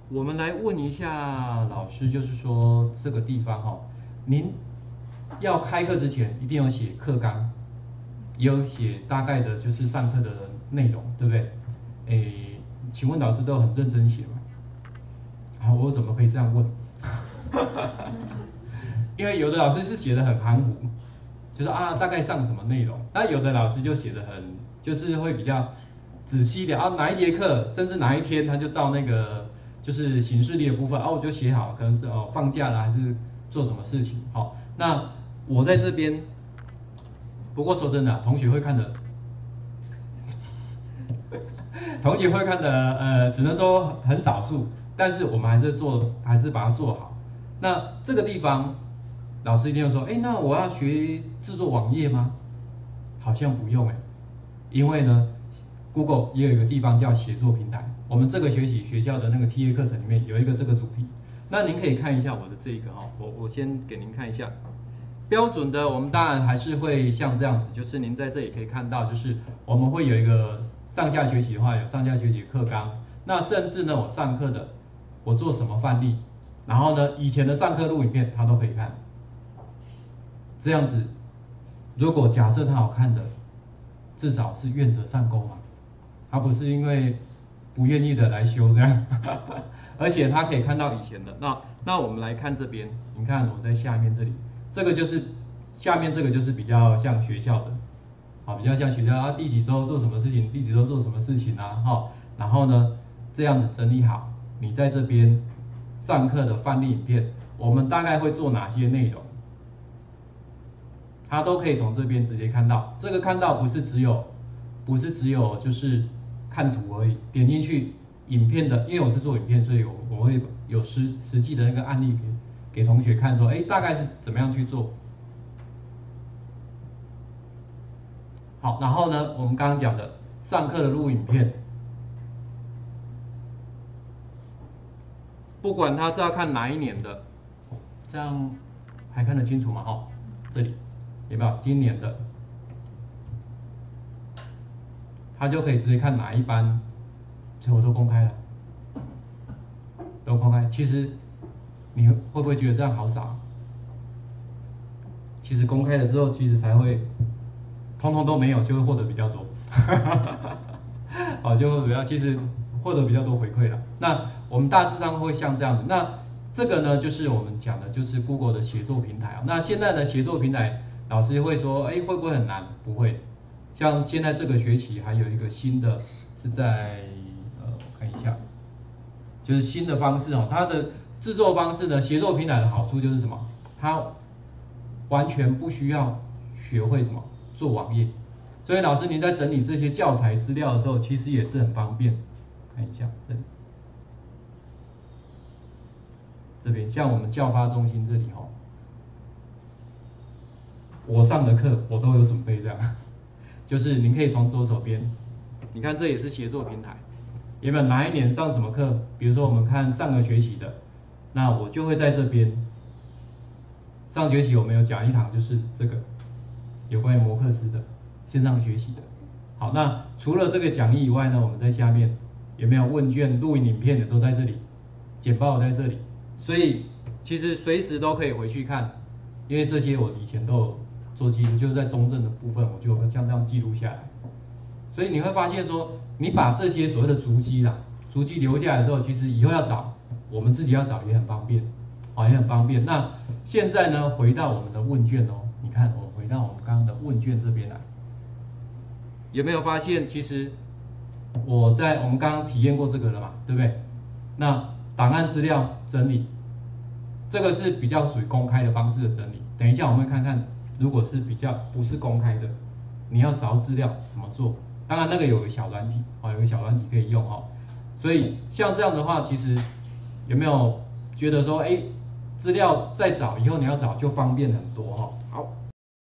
我们来问一下老师，就是说这个地方哈，您要开课之前一定有写课纲，也有写大概的就是上课的内容，对不对？诶，请问老师都很认真写吗？啊，我怎么可以这样问？因为有的老师是写的很含糊，就是啊大概上什么内容，那有的老师就写的很，就是会比较仔细一点啊，哪一节课，甚至哪一天他就照那个就是行事历的部分啊，我就写好，可能是哦放假了还是做什么事情，好，那我在这边，不过说真的啊，同学会看的，同学会看的，只能说很少数，但是我们还是做，还是把它做好。那这个地方，老师一定会说，哎，那我要学制作网页吗？好像不用哎，因为呢，Google 也有一个地方叫协作平台，我们这个学期学校的那个 TA 课程里面有一个这个主题，那您可以看一下我的这个哈，我先给您看一下。标准的，我们当然还是会像这样子，就是您在这里可以看到，就是我们会有一个上下学期的话，有上下学期的课纲，那甚至呢，我上课的我做什么范例，然后呢，以前的上课录影片他都可以看，这样子，如果假设他好看的，至少是愿者上钩嘛，他不是因为不愿意的来修这样，而且他可以看到以前的。那我们来看这边，你看我在下面这里，这个就是下面这个就是比较像学校的，好，比较像学校啊，第几周做什么事情，第几周做什么事情啊，哈，然后呢这样子整理好，你在这边上课的范例影片，我们大概会做哪些内容？他都可以从这边直接看到。这个看到不是只有就是看图而已，点进去影片的，因为我是做影片，所以我会有实际的那个案例给同学看，说，哎，大概是怎么样去做。好，然后呢，我们刚刚讲的上课的录影片，不管他是要看哪一年的，这样还看得清楚吗？哦，这里有没有今年的？他就可以直接看哪一班，所以我都公开了，都公开。其实你会不会觉得这样好傻？其实公开了之后，其实才会，通通都没有，就会获得比较多，好，就会比较，其实获得比较多回馈了。那我们大致上会像这样子。那这个呢，就是我们讲的，就是 Google 的协作平台啊。那现在的协作平台，老师会说，哎，会不会很难？不会。像现在这个学期还有一个新的，是在我看一下，就是新的方式哦。它的制作方式呢，协作平台的好处就是什么？它完全不需要学会什么做网页，所以老师您在整理这些教材资料的时候，其实也是很方便。看一下这里，这边像我们教发中心这里哦，我上的课我都有准备这样，就是您可以从左手边，你看这也是协作平台，有没有哪一年上什么课？比如说我们看上个学期的，那我就会在这边。上学期我们有讲一堂，就是这个有关于摩克斯的线上学习的。好，那除了这个讲义以外呢，我们在下面有没有问卷、录影影片的都在这里，简报在这里，所以其实随时都可以回去看，因为这些我以前都有做记录，就是在中正的部分我就像这样记录下来。所以你会发现说，你把这些所谓的足迹啦，足迹留下来之后，其实以后要找，我们自己要找也很方便，啊，也很方便。那现在呢，回到我们的问卷哦，你看我回到我们刚刚的问卷这边来，有没有发现其实我们刚刚体验过这个了嘛，对不对？那档案资料整理，这个是比较属于公开的方式的整理。等一下我们会看看，如果是比较不是公开的，你要找资料怎么做？当然那个有个小软体，哦，有个小软体可以用哦。所以像这样的话，其实有没有觉得说，哎，资料再找以后你要找就方便很多哈？